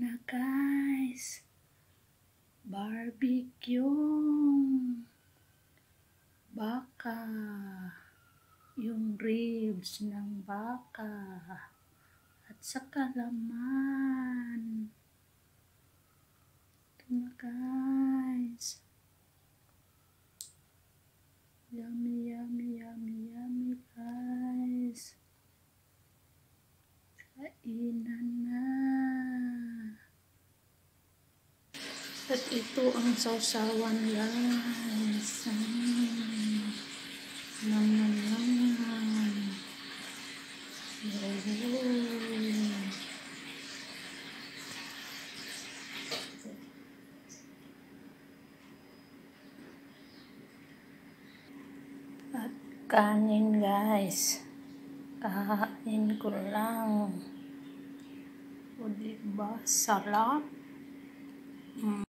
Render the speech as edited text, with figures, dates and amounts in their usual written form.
na guys, barbecue baka, yung ribs ng baka at saka laman. Ito na guys, yummy yummy yummy yummy guys, kainan na. At ito ang sausawan guys. Nam nam nam nam. At kanin guys. Kain ko lang. O diba sarap?